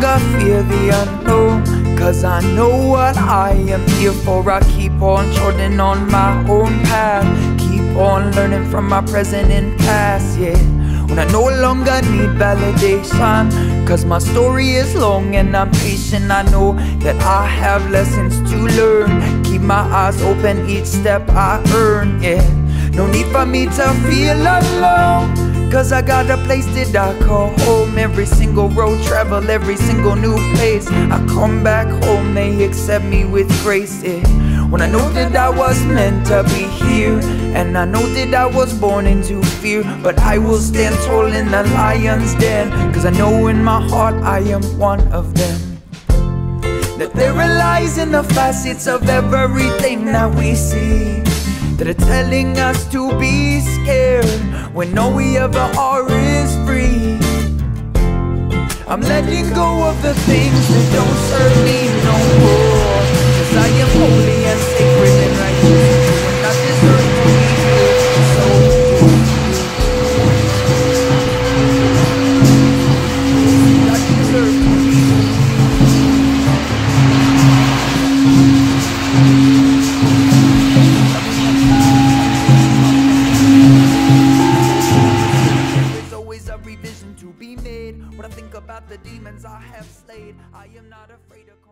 longer fear the unknown, cause I know what I am here for. I keep on trotting on my own path, keep on learning from my present and past, yeah. When I no longer need validation, cause my story is long and I'm patient. I know that I have lessons to learn, keep my eyes open each step I earn, yeah. No need for me to feel alone, cause I got a place that I call home. Every single road travel, every single new place I come back home, they accept me with grace, yeah. When I know that I was meant to be here, and I know that I was born into fear, but I will stand tall in the lion's den, cause I know in my heart I am one of them. That there are lies in the facets of everything that we see, that are telling us to be scared when all we ever are is free. I'm letting go of the things that don't serve me no more, cause I am holy and sacred and righteous, and I deserve to be here. So I deserve to be here. There's always a revision to be made. When I think about the demons I have slayed, I am not afraid of